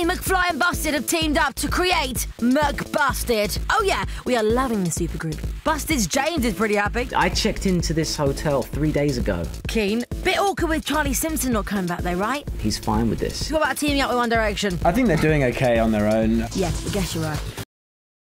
Apparently, McFly and Busted have teamed up to create McBusted. Oh yeah, we are loving the supergroup. Busted's James is pretty happy. I checked into this hotel 3 days ago. Keen. Bit awkward with Charlie Simpson not coming back though, right? He's fine with this. What about teaming up with One Direction? I think they're doing okay on their own. Yeah, I guess you're right.